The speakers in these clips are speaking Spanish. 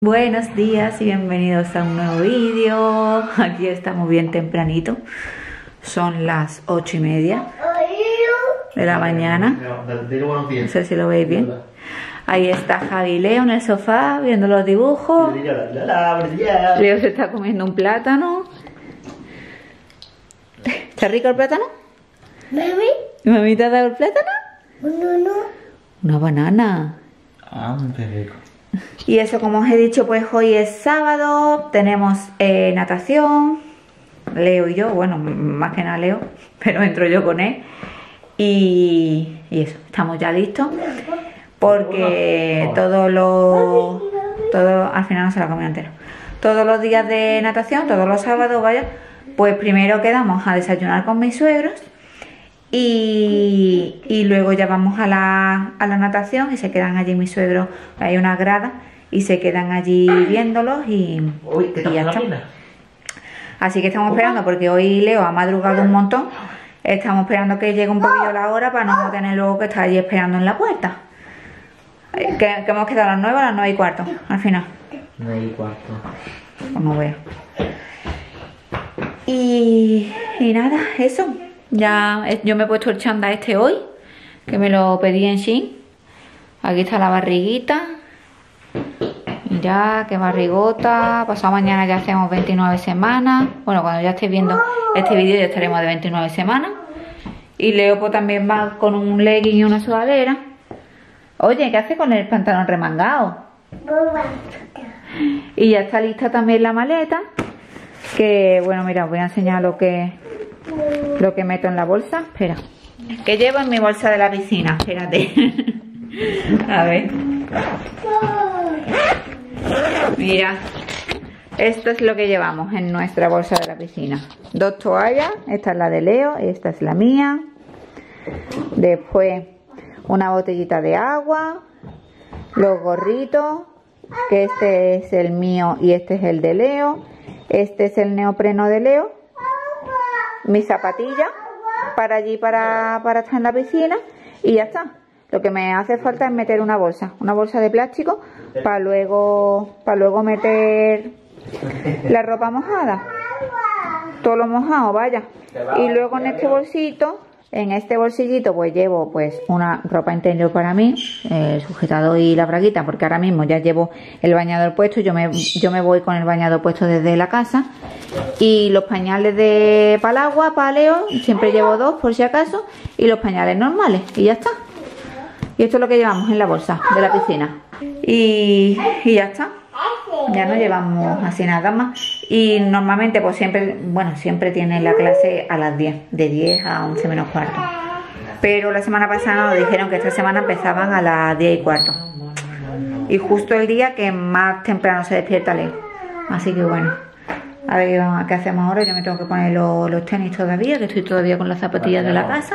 Buenos días y bienvenidos a un nuevo vídeo. Aquí estamos bien tempranito. Son las 8:30 de la mañana. No sé si lo veis bien. Ahí está Javi y Leo en el sofá viendo los dibujos. Leo se está comiendo un plátano. ¿Está rico el plátano? ¿Mami te ha dado el plátano? No. Una banana. Ah, qué rico. Y eso, como os he dicho, pues hoy es sábado, tenemos natación, Leo y yo, bueno, más que nada Leo, pero entro yo con él. Y eso, estamos ya listos, porque al final no se la comió entero. Todos los días de natación, todos los sábados, vaya, pues primero quedamos a desayunar con mis suegros. Y luego ya vamos a la natación y se quedan allí mis suegros, hay una grada y se quedan allí viéndolos y ya está. Así que estamos esperando, porque hoy Leo ha madrugado un montón, estamos esperando que llegue un poquillo la hora para no tener luego que estar allí esperando en la puerta. Que hemos quedado a las 9 o a las 9:15 al final. 9:15. Pues no veo. Y nada, eso. Ya yo me he puesto el chándal este hoy, que me lo pedí en Shein. Aquí está la barriguita. Mirad qué barrigota. Pasado mañana ya hacemos 29 semanas. Bueno, cuando ya estéis viendo este vídeo ya estaremos de 29 semanas. Y Leo pues también va con un legging y una sudadera. Oye, ¿qué hace con el pantalón remangado? Y ya está lista también la maleta. Que bueno, mira, os voy a enseñar lo que meto en la bolsa. Espera, que llevo en mi bolsa de la piscina. Espérate. A ver. Mira, esto es lo que llevamos en nuestra bolsa de la piscina. 2 toallas, esta es la de Leo, esta es la mía. Después una botellita de agua, los gorritos, que este es el mío y este es el de Leo. Este es el neopreno de Leo. Mis zapatillas para allí, para estar en la piscina, y ya está. Lo que me hace falta es meter una bolsa de plástico para luego meter la ropa mojada, todo lo mojado, vaya. Y luego en este bolsillito pues llevo pues una ropa interior para mí, el sujetador y la braguita, porque ahora mismo ya llevo el bañador puesto. Yo me voy con el bañador puesto desde la casa. Y los pañales para el agua, para Leo, siempre llevo 2 por si acaso, y los pañales normales, y ya está. Y esto es lo que llevamos en la bolsa de la piscina. Y ya está. Ya no llevamos así nada más. Y normalmente pues siempre tienen la clase a las 10, de 10 a 11 menos cuarto. Pero la semana pasada nos dijeron que esta semana empezaban a las 10:15. Y justo el día que más temprano se despierta Leo. Así que bueno, a ver qué hacemos ahora. Yo me tengo que poner los tenis todavía, que estoy todavía con las zapatillas de la casa.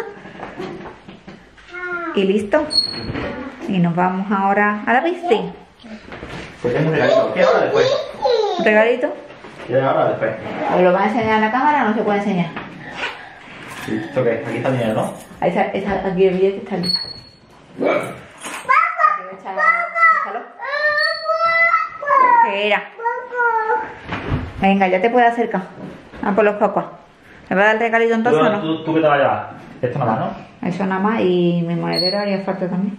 Y listo. Y nos vamos ahora a la piscina. Pues tengo un regalito. ¿Qué ahora después? ¿Un regalito? ¿Qué ahora después? ¿Lo van a enseñar en la cámara o no se puede enseñar? Sí, ¿esto qué? Aquí está el dinero, ¿no? Ahí está, aquí el billete está listo. Échalo. Espera. Venga, ya te puedes acercar. A por los cocos. ¿Me va a dar el regalito entonces o no? ¿Tú qué te vas a llevar? Esto nada más, ¿no? Eso nada más, y mi monedero haría falta también.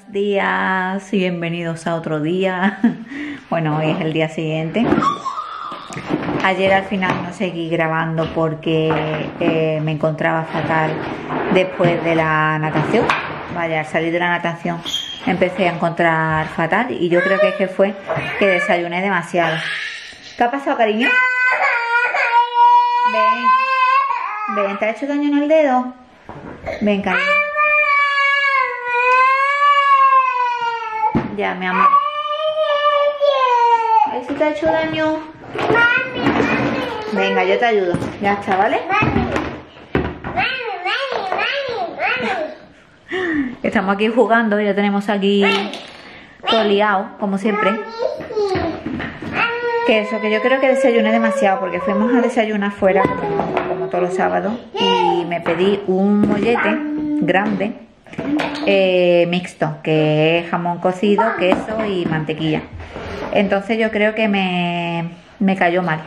días y bienvenidos a otro día. Bueno, hoy es el día siguiente. Ayer al final no seguí grabando porque me encontraba fatal después de la natación. Vaya, al salir de la natación me empecé a encontrar fatal y yo creo que es que fue que desayuné demasiado. ¿Qué ha pasado, cariño? Ven, ¿te ha hecho daño en el dedo? Ven, cariño. Ya, mi amor. A ver si te ha hecho daño. Venga, yo te ayudo. Ya está, ¿vale? Estamos aquí jugando, ya tenemos aquí todo liado, como siempre. Que eso, que yo creo que desayuné demasiado porque fuimos a desayunar fuera como todos los sábados y me pedí un mollete grande mixto, que es jamón cocido, queso y mantequilla. Entonces yo creo que me cayó mal.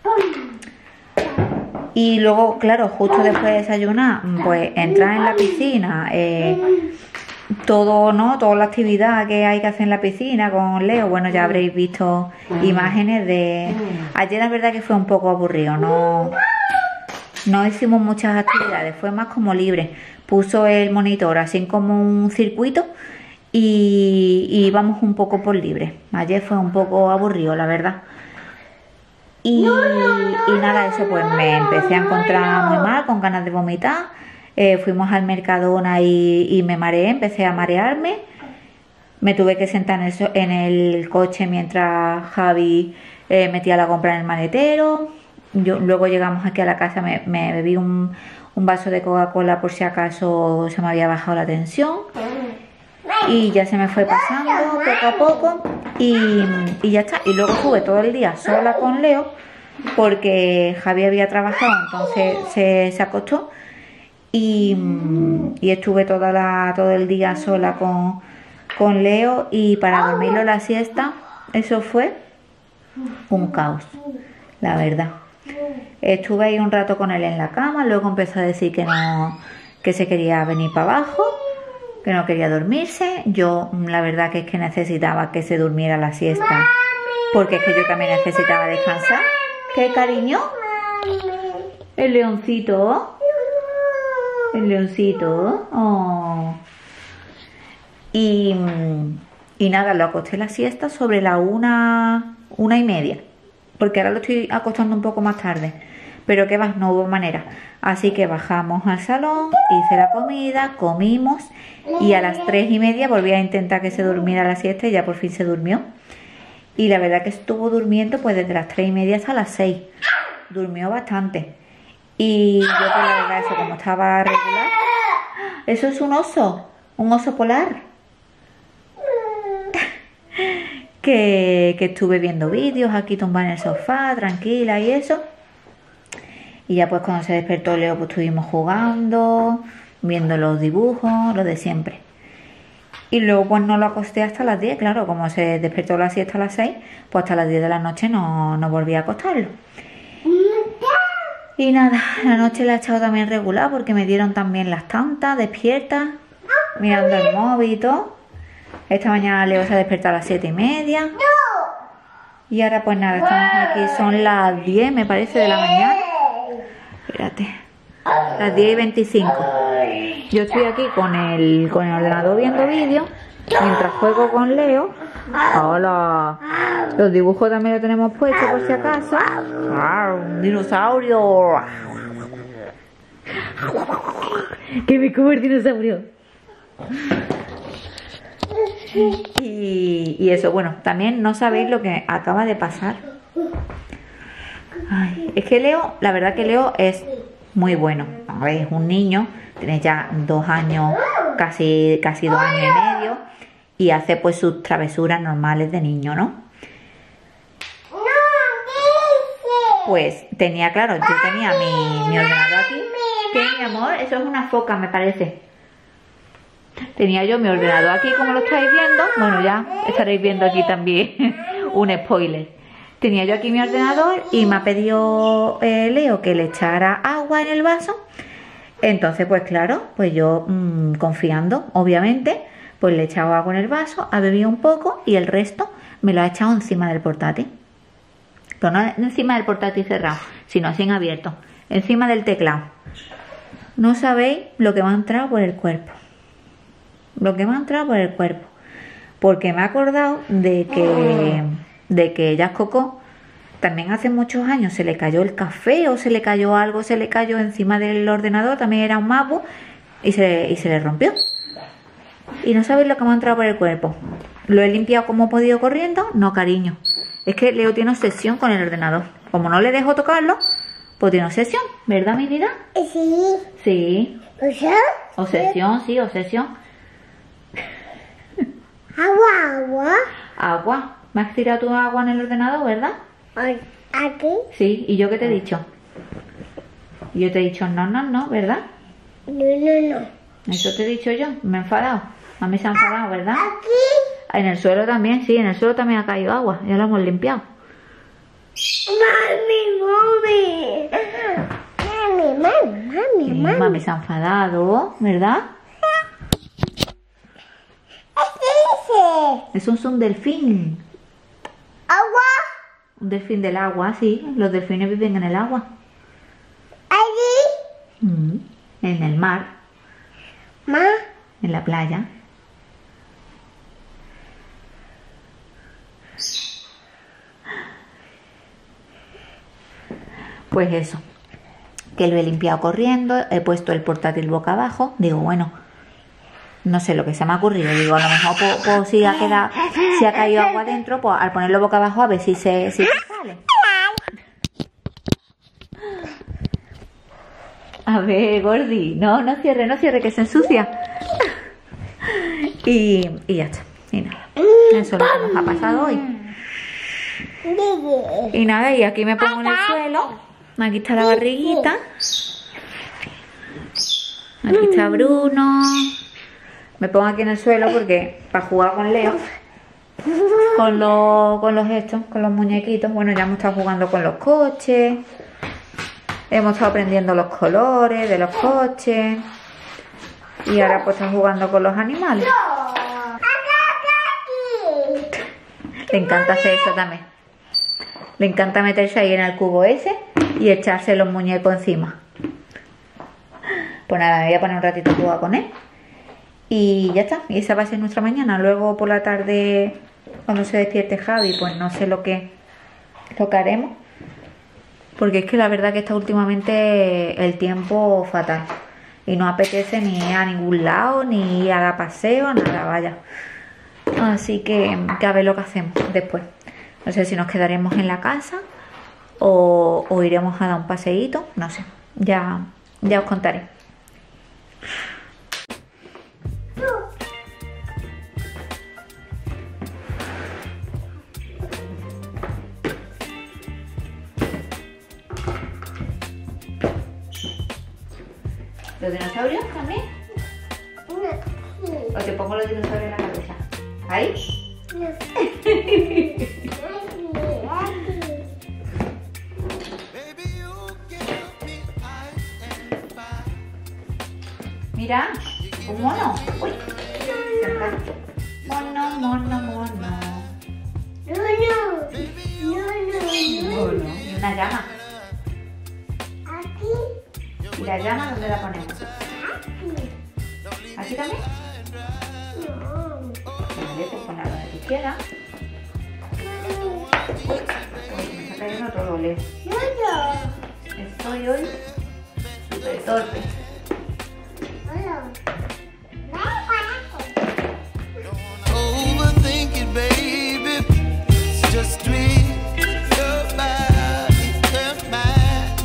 Y luego, claro, justo después de desayunar, pues entrar en la piscina, todo, ¿no? Toda la actividad que hay que hacer en la piscina con Leo, bueno, ya habréis visto imágenes de... Ayer la verdad que fue un poco aburrido, no hicimos muchas actividades, fue más como libre. Puso el monitor así como un circuito y íbamos un poco por libre. Ayer fue un poco aburrido, la verdad. Y nada, eso pues me empecé a encontrar muy mal, con ganas de vomitar. Fuimos al Mercadona y me mareé, empecé a marearme. Me tuve que sentar en el coche mientras Javi metía la compra en el maletero. Luego llegamos aquí a la casa, me bebí un vaso de Coca-Cola por si acaso se me había bajado la tensión. Y ya se me fue pasando poco a poco y ya está. Y luego estuve todo el día sola con Leo porque Javi había trabajado, entonces se acostó y estuve todo el día sola con Leo, y para dormirlo la siesta eso fue un caos, la verdad. Estuve ahí un rato con él en la cama, luego empezó a decir que se quería venir para abajo, que no quería dormirse. Yo la verdad que es que necesitaba que se durmiera la siesta porque es que yo también necesitaba descansar. ¿Qué, cariño? El leoncito. El leoncito. Oh. Y nada, lo acosté la siesta sobre la 1:30, porque ahora lo estoy acostando un poco más tarde. Pero que va, no hubo manera. Así que bajamos al salón, hice la comida, comimos y a las 3:30 volví a intentar que se durmiera la siesta y ya por fin se durmió. Y la verdad que estuvo durmiendo pues desde las 3:30 hasta las 6. Durmió bastante. Y yo pues la verdad eso, como estaba regular. Eso es un oso polar. que estuve viendo vídeos aquí tumbada en el sofá, tranquila y eso. Y ya pues cuando se despertó Leo pues estuvimos jugando, viendo los dibujos, lo de siempre. Y luego pues no lo acosté hasta las 10, claro, como se despertó la siesta a las 6, pues hasta las 10 de la noche no volví a acostarlo. Y nada, la noche la he echado también regular porque me dieron también las tantas, despiertas, mirando el móvil y todo. Esta mañana Leo se ha despertado a las 7:30. Y ahora pues nada, estamos aquí, son las 10 me parece de la mañana. Espérate, las 10:25. Yo estoy aquí con el ordenador viendo vídeos mientras juego con Leo. Hola. Los dibujos también los tenemos puestos por si acaso. Un dinosaurio. Que me come el dinosaurio. Y eso, bueno, también no sabéis lo que acaba de pasar. Ay, es que Leo, la verdad que Leo es muy bueno. Es un niño, tiene ya 2 años, casi 2 años y medio, y hace pues sus travesuras normales de niño, ¿no? Pues tenía, claro, yo tenía mi ordenador aquí. ¿Qué, mi amor? Eso es una foca, me parece. Tenía yo mi ordenador aquí, como lo estáis viendo. Bueno, ya estaréis viendo aquí también un spoiler. Tenía yo aquí mi ordenador y me ha pedido Leo que le echara agua en el vaso. Entonces, pues claro, pues yo confiando, obviamente, Pues le he echado agua en el vaso, ha bebido un poco y el resto me lo ha echado encima del portátil. Pero no encima del portátil cerrado, sino así en abierto, encima del teclado. No sabéis lo que me ha entrado por el cuerpo. Lo que me ha entrado por el cuerpo. Porque me he acordado de que Jazz Coco también hace muchos años se le cayó el café o se le cayó algo, se le cayó encima del ordenador, también era un MacBook y se le rompió. Y no sabéis lo que me ha entrado por el cuerpo. Lo he limpiado como he podido corriendo. No, cariño. Es que Leo tiene obsesión con el ordenador. Como no le dejo tocarlo, pues tiene obsesión. ¿Verdad, mi vida? Sí. Sí. ¿Obsesión? Obsesión, sí, obsesión. Agua. Agua. ¿Me has tirado tu agua en el ordenador, verdad? ¿Aquí? Sí. ¿Y yo qué te he dicho? Yo te he dicho no, ¿verdad? No. Eso te he dicho yo. Me he enfadado. A mí se ha enfadado, ¿verdad? ¿Aquí? En el suelo también, sí. En el suelo también ha caído agua. Ya lo hemos limpiado. Mami se ha enfadado, ¿verdad? Eso es un delfín. ¿Agua? Un delfín del agua, sí. Los delfines viven en el agua. ¿Allí? En el mar. En la playa. Pues eso, que lo he limpiado corriendo, he puesto el portátil boca abajo. Digo, bueno, no sé lo que se me ha ocurrido. Digo, a lo mejor pues, si ha caído agua dentro, pues al ponerlo boca abajo a ver si se sale. A ver, Gordi, no cierre, que se ensucia. Y ya está, y nada. Eso es lo que nos ha pasado hoy. Y nada, y aquí me pongo en el suelo. Aquí está la barriguita. Aquí está Bruno. Me pongo aquí en el suelo porque para jugar con Leo, con los muñequitos. Bueno, ya hemos estado jugando con los coches. Hemos estado aprendiendo los colores de los coches. Y ahora pues está jugando con los animales. Le encanta hacer eso también. Le encanta meterse ahí en el cubo ese y echarse los muñecos encima. Pues nada, me voy a poner un ratito a jugar con él. Y ya está. Y esa va a ser nuestra mañana. Luego por la tarde, cuando se despierte Javi, pues no sé lo que haremos. Porque es que la verdad que está últimamente el tiempo fatal. Y no apetece ni ir a ningún lado, ni ir a dar paseo, nada, vaya. Así que a ver lo que hacemos después. No sé si nos quedaremos en la casa o iremos a dar un paseíto. No sé, ya os contaré. ¿Los dinosaurios también? ¿O te pongo los dinosaurios en la cabeza? ¿Ahí? Mira, un mono. Uy, mono. Mono. Y una llama. ¿Y la llama dónde la ponemos? ¿Aquí también? Vale, pues ponerlo donde tú quieras. Uy, me está cayendo todo, Leo. Estoy hoy súper torpe. Overthink it, baby. It's just dream. Your body, your mind.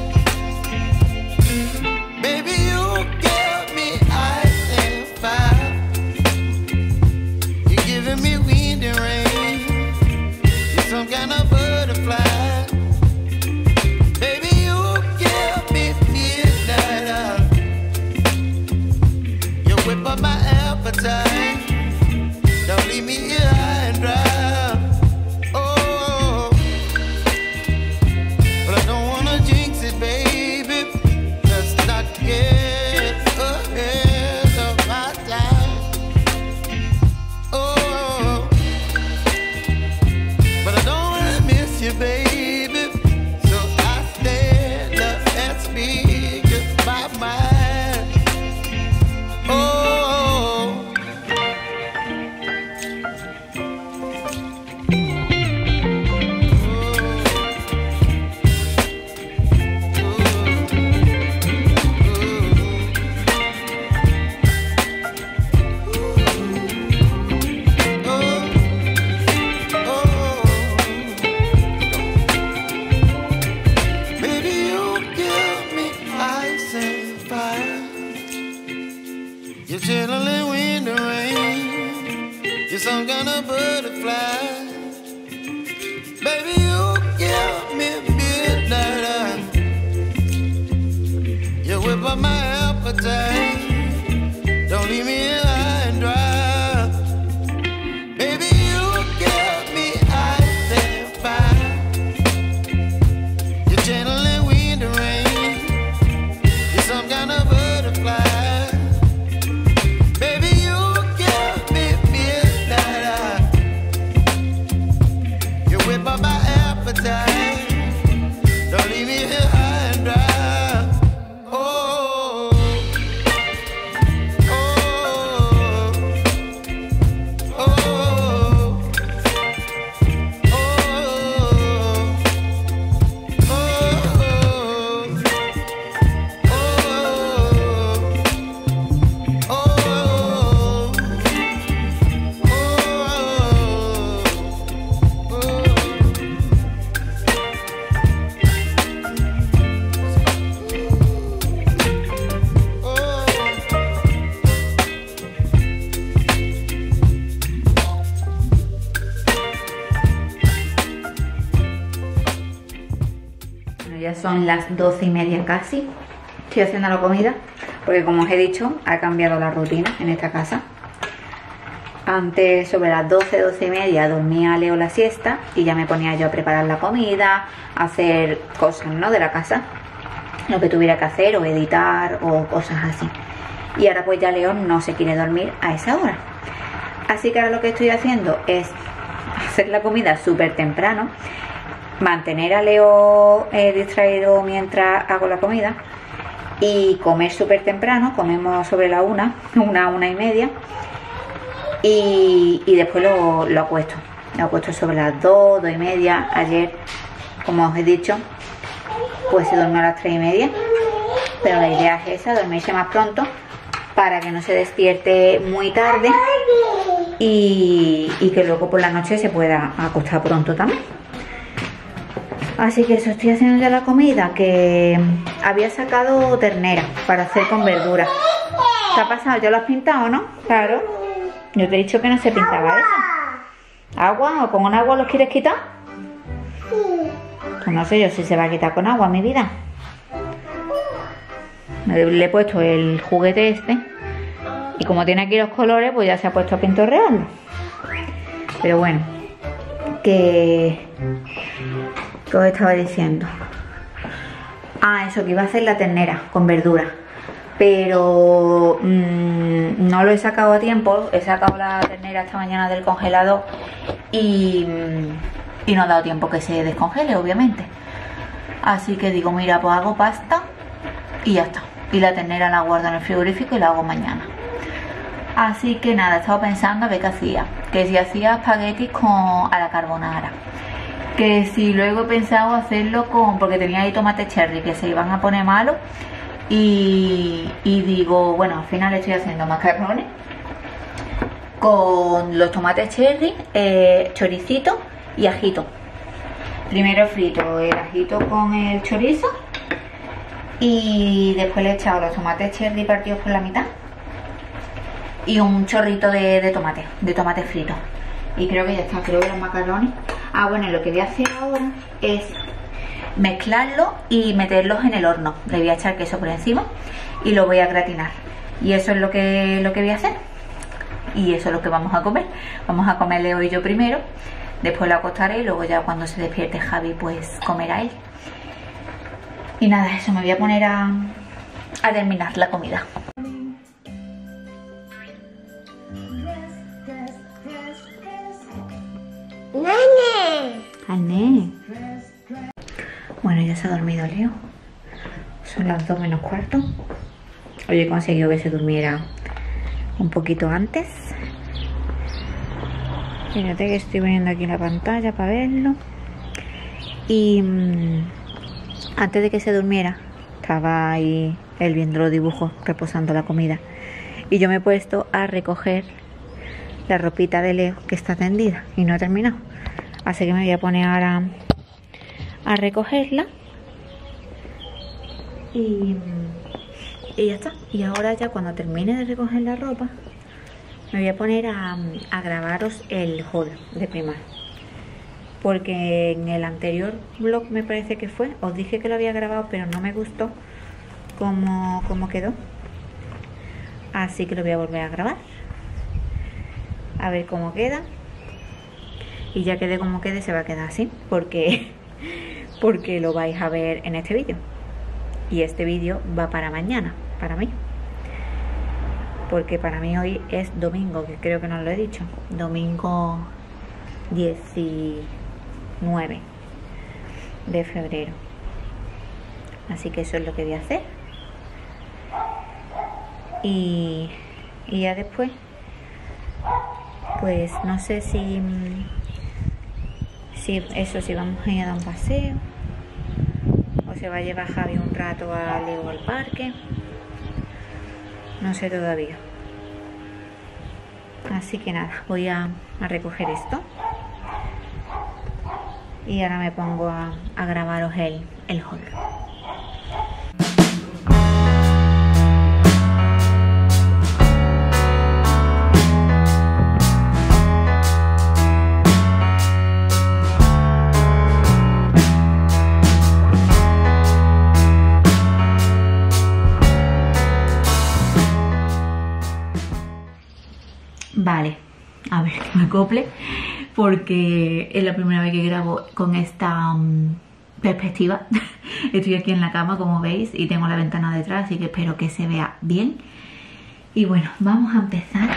Baby, you give me ice and fire. You're giving me wind and rain. You're some kind of butterfly. Baby, you give me midnight. You're Bueno, ya son las 12:30 casi. Estoy haciendo la comida porque, como os he dicho, ha cambiado la rutina en esta casa. Antes, sobre las 12, 12:30, dormía Leo la siesta y ya me ponía yo a preparar la comida, a hacer cosas, ¿no?, de la casa, lo que tuviera que hacer, o editar o cosas así. Y ahora pues ya Leo no se quiere dormir a esa hora. Así que ahora lo que estoy haciendo es hacer la comida súper temprano, mantener a Leo distraído mientras hago la comida y comer súper temprano. Comemos sobre la 1:30, y después lo acuesto. Lo acuesto sobre las 2, 2:30. Ayer, como os he dicho, pues se durmió a las 3:30, pero la idea es esa, dormirse más pronto para que no se despierte muy tarde y que luego por la noche se pueda acostar pronto también. Así que eso, estoy haciendo ya la comida, que había sacado ternera para hacer con verduras. ¿Qué ha pasado? ¿Ya lo has pintado, no? Claro. Yo te he dicho que no se pintaba eso. ¿Agua? ¿O con agua los quieres quitar? Pues no sé yo si se va a quitar con agua, mi vida. Le he puesto el juguete este y como tiene aquí los colores, pues ya se ha puesto a pintorrearlo. Pero bueno, que os estaba diciendo. Eso, que iba a hacer la ternera con verdura, pero no lo he sacado a tiempo. He sacado la ternera esta mañana del congelador y no ha dado tiempo que se descongele, obviamente. Así que digo, mira, pues hago pasta y ya está. Y la ternera la guardo en el frigorífico y la hago mañana. Así que nada, estaba pensando a ver qué hacía. Que si hacía espaguetis a la carbonara. Que si luego he pensado hacerlo porque tenía ahí tomates cherry que se iban a poner malos. Y digo, bueno, al final estoy haciendo macarrones con los tomates cherry, choricito y ajito. Primero frito el ajito con el chorizo y después le he echado los tomates cherry partidos por la mitad y un chorrito de tomate frito. Y creo que ya está, creo que los macarrones. Bueno, lo que voy a hacer ahora es mezclarlo y meterlos en el horno. Le voy a echar queso por encima y lo voy a gratinar. Y eso es lo que voy a hacer. Y eso es lo que vamos a comer. Vamos a comer Leo y yo primero. Después lo acostaré y luego ya cuando se despierte Javi, pues comerá él. Y nada, eso, me voy a poner a terminar la comida. ¡Nene! Bueno, ya se ha dormido Leo. Son las 2 menos cuarto. Hoy he conseguido que se durmiera un poquito antes. Fíjate que estoy poniendo aquí la pantalla para verlo. Y antes de que se durmiera, estaba ahí él viendo los dibujos, reposando la comida. Y yo me he puesto a recoger la ropita de Leo que está tendida y no he terminado. Así que me voy a poner ahora a recogerla. Y ya está. Y ahora ya cuando termine de recoger la ropa, me voy a poner a grabaros el haul de Primark. Porque en el anterior vlog, me parece que fue, os dije que lo había grabado, pero no me gustó cómo quedó. Así que lo voy a volver a grabar. A ver cómo queda. Y ya quede como quede, se va a quedar así. Porque lo vais a ver en este vídeo. Y este vídeo va para mañana, para mí. Porque para mí hoy es domingo, que creo que no lo he dicho. Domingo 19 de febrero. Así que eso es lo que voy a hacer. Y ya después, pues no sé si vamos a ir a dar un paseo o se va a llevar Javi un rato a Leo al parque. No sé todavía. Así que nada, voy a recoger esto. Y ahora me pongo a grabaros el haul. a ver que me acople, porque es la primera vez que grabo con esta perspectiva. Estoy aquí en la cama, como veis, y tengo la ventana detrás, así que espero que se vea bien. Y bueno, vamos a empezar,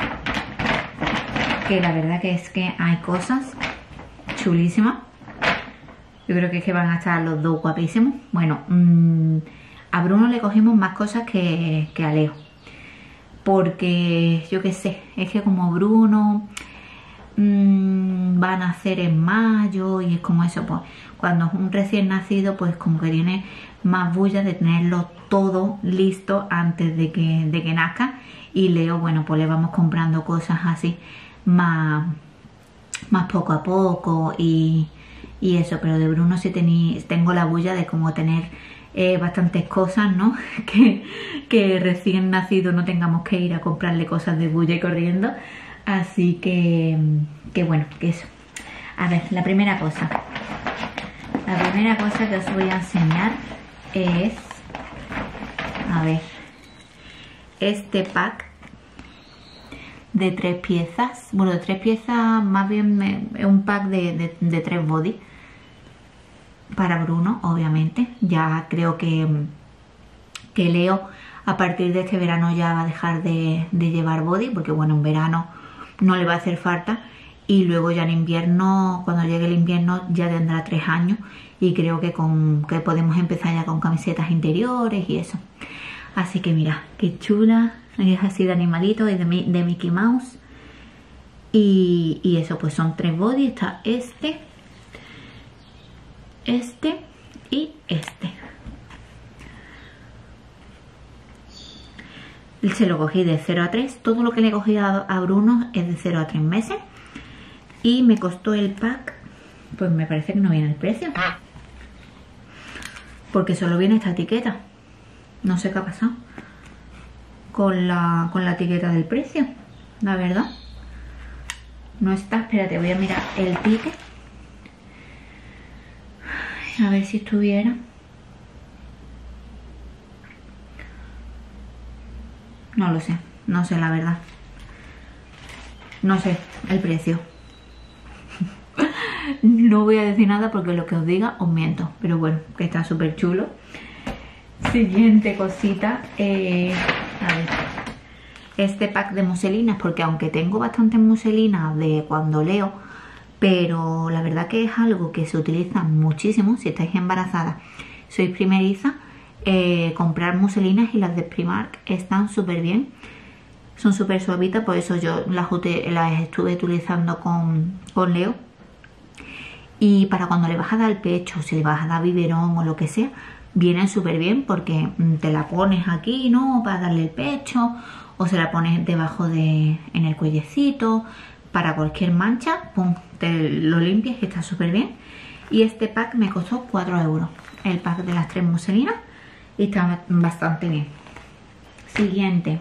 que la verdad que es que hay cosas chulísimas. Yo creo que es que van a estar los dos guapísimos. Bueno, a Bruno le cogimos más cosas que a Leo, porque yo qué sé, es que como Bruno va a nacer en mayo y es como eso, pues cuando es un recién nacido, pues como que tiene más bulla de tenerlo todo listo antes de que nazca. Y Leo, bueno, pues le vamos comprando cosas así más poco a poco y eso. Pero de Bruno sí tengo la bulla de como tener bastantes cosas, ¿no? que recién nacido no tengamos que ir a comprarle cosas de bulla y corriendo. Así que bueno, que eso. A ver, la primera cosa que os voy a enseñar es, a ver, este pack de 3 piezas. Bueno, de 3 piezas, más bien es un pack de 3 body para Bruno, obviamente. Ya creo que Leo a partir de este verano ya va a dejar de llevar body, porque bueno, en verano no le va a hacer falta, y luego ya en invierno, cuando llegue el invierno, ya tendrá 3 años y creo que podemos empezar ya con camisetas interiores y eso. Así que mira, qué chula, es así de animalito y de Mickey Mouse. Y eso, pues son 3 body, está este y este. Se lo cogí de 0 a 3, todo lo que le he cogido a Bruno es de 0 a 3 meses. Y me costó el pack, pues me parece que no viene el precio, porque solo viene esta etiqueta. No sé qué ha pasado con la etiqueta del precio, la verdad. No está, espérate, voy a mirar el ticket. A ver si estuviera. No lo sé, no sé la verdad. No sé el precio. No voy a decir nada porque lo que os diga os miento. Pero bueno, que está súper chulo. Siguiente cosita. A ver. Este pack de muselinas, porque aunque tengo bastantes muselinas de cuando leo, pero la verdad que es algo que se utiliza muchísimo si estáis embarazadas, sois primeriza. Comprar muselinas, y las de Primark están súper bien, son súper suavitas, por eso yo las estuve utilizando con Leo. Y para cuando le vas a dar el pecho, si le vas a dar biberón o lo que sea, vienen súper bien, porque te la pones aquí, ¿no?, para darle el pecho, o se la pones debajo en el cuellecito, para cualquier mancha, pum, te lo limpias y está súper bien. Y este pack me costó 4 € el pack de las 3 muselinas. Y está bastante bien. Siguiente.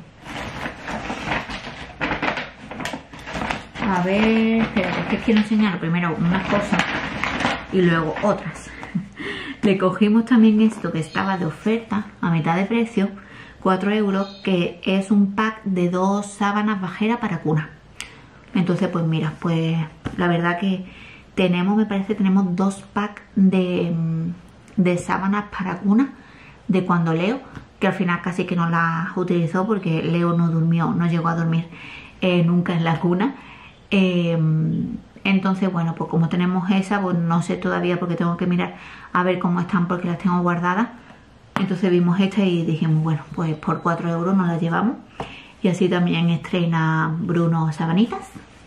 A ver, espérate, es que quiero enseñar primero unas cosas y luego otras. Le cogimos también esto que estaba de oferta a mitad de precio, 4 €, que es un pack de 2 sábanas bajeras para cuna. Entonces, pues mira, pues la verdad que me parece que tenemos 2 packs de sábanas para cuna de cuando Leo, que al final casi que no las utilizó porque Leo no llegó a dormir nunca en la cuna. Entonces, bueno, pues como tenemos esa, pues no sé todavía porque tengo que mirar a ver cómo están, porque las tengo guardadas. Entonces vimos esta y dijimos, bueno, pues por 4 € nos las llevamos. Y así también estrena Bruno sabanitas.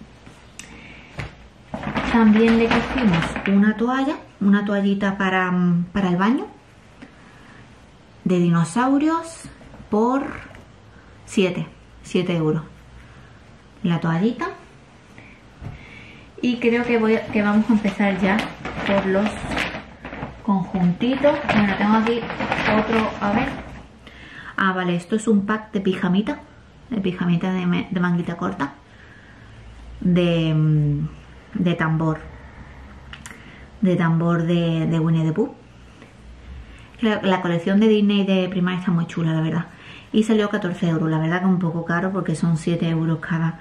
También le cogimos una toallita para el baño, de dinosaurios, por 7 € la toallita. Y creo que vamos a empezar ya por los conjuntitos. Bueno, tengo aquí otro, a ver. Ah, vale, esto es un pack de pijamita de manguita corta, de tambor de Winnie the Pooh. La colección de Disney y de Primark está muy chula, la verdad. Y salió 14 €, la verdad que un poco caro porque son 7 €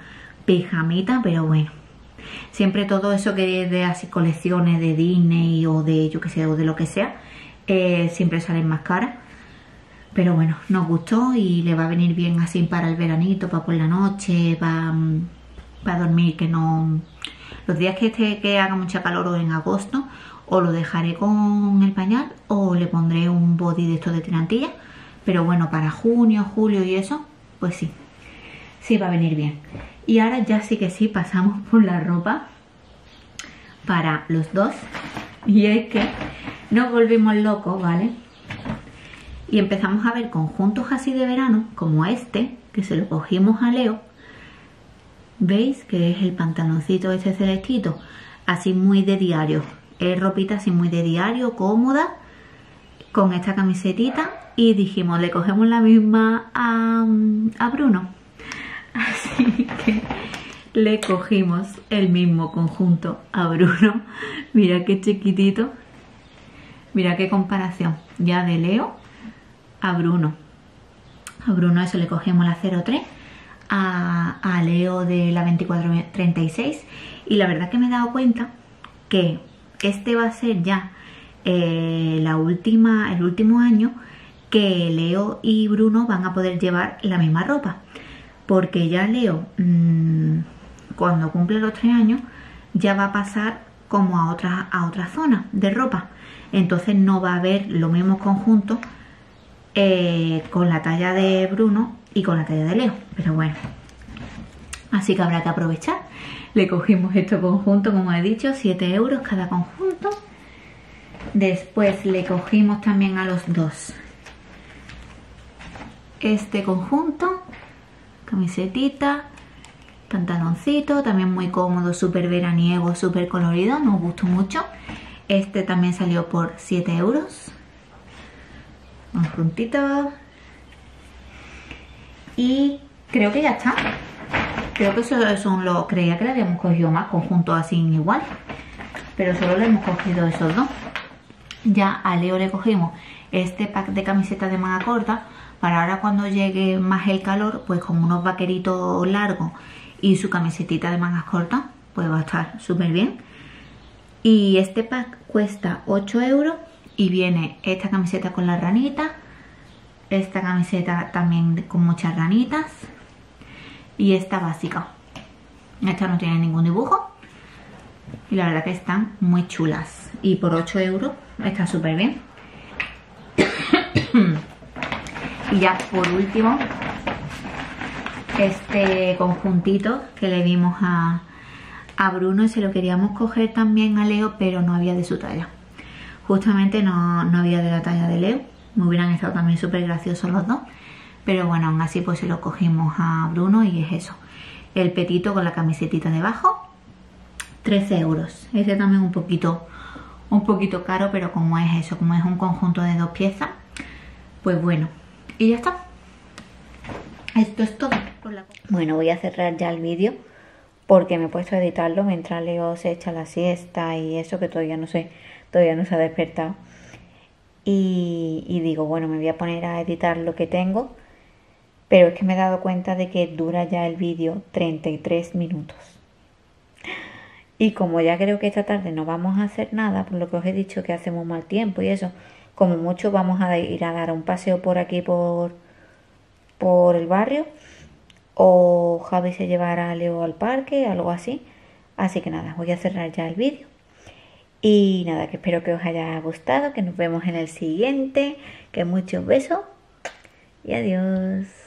pijamita, pero bueno. Siempre todo eso que es de así colecciones de Disney o de yo que sé, o de lo que sea, siempre salen más caras. Pero bueno, nos gustó y le va a venir bien así para el veranito, para por la noche, para dormir, que no... Los días que haga mucha calor o en agosto, o lo dejaré con el pañal o le pondré un body de estos de tirantilla. Pero bueno, para junio, julio y eso, pues sí, sí va a venir bien. Y ahora ya sí que sí pasamos por la ropa para los dos. Y es que nos volvimos locos, ¿vale? Y empezamos a ver conjuntos así de verano, como este, que se lo cogimos a Leo. ¿Veis? Que es el pantaloncito este celestito, así muy de diario. Es ropita así muy de diario, cómoda, con esta camisetita. Y dijimos, le cogemos la misma a Bruno. Así que le cogimos el mismo conjunto a Bruno. Mira qué chiquitito. Mira qué comparación. Ya de Leo a Bruno. A Bruno eso le cogemos la 03. A Leo de la 24-36. Y la verdad que me he dado cuenta que este va a ser ya el último año que Leo y Bruno van a poder llevar la misma ropa. Porque ya Leo, cuando cumple los 3 años, ya va a pasar como a otra zona de ropa. Entonces no va a haber los mismos conjuntos con la talla de Bruno y con la talla de Leo. Pero bueno, así que habrá que aprovechar. Le cogimos este conjunto, como he dicho, 7 euros cada conjunto. Después le cogimos también a los dos este conjunto, camisetita, pantaloncito, también muy cómodo, súper veraniego, súper colorido, nos gustó mucho. Este también salió por 7 euros. Conjuntito. Y creo que ya está. Creo que esos son los... Creía que le habíamos cogido más conjuntos así igual, pero solo le hemos cogido esos dos. Ya a Leo le cogimos este pack de camisetas de manga corta, para ahora cuando llegue más el calor, pues con unos vaqueritos largos y su camisetita de mangas cortas, pues va a estar súper bien. Y este pack cuesta 8 euros y viene esta camiseta con las ranitas, esta camiseta también con muchas ranitas y esta básica. Esta no tiene ningún dibujo y la verdad que están muy chulas. Y por 8 euros está súper bien. Y ya por último, este conjuntito que le vimos a Bruno y se lo queríamos coger también a Leo, pero no había de su talla. Justamente no había de la talla de Leo. Me hubieran estado también súper graciosos los dos. Pero bueno, aún así pues se lo cogimos a Bruno y es eso. El petito con la camisetita debajo, 13 euros. Este también un poquito caro, pero como es eso, como es un conjunto de 2 piezas, pues bueno. Y ya está. Esto es todo. Bueno, voy a cerrar ya el vídeo porque me he puesto a editarlo mientras Leo se echa la siesta y eso, que todavía no se ha despertado. Y digo, bueno, me voy a poner a editar lo que tengo, pero es que me he dado cuenta de que dura ya el vídeo 33 minutos. Y como ya creo que esta tarde no vamos a hacer nada, por lo que os he dicho que hacemos mal tiempo y eso, como mucho vamos a ir a dar un paseo por aquí por el barrio, o Javi se llevará a Leo al parque, algo así. Así que nada, voy a cerrar ya el vídeo. Y nada, que espero que os haya gustado, que nos vemos en el siguiente, que muchos besos y adiós.